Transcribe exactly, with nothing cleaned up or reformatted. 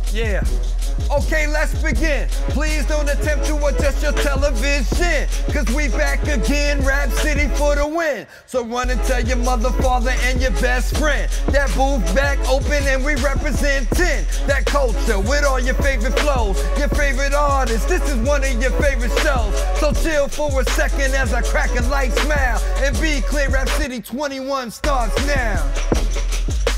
Yeah. Okay, let's begin. Please don't attempt to adjust your television, cause we back again, Rap City for the win. So run and tell your mother, father, and your best friend. That booth back open and we representing that culture with all your favorite flows, your favorite artists. This is one of your favorite shows. So chill for a second as I crack a light smile. And be clear, Rap City twenty-one starts now.